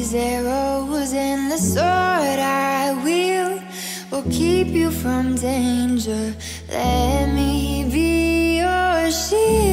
these arrows and the sword I wield will keep you from danger. Let me be your shield.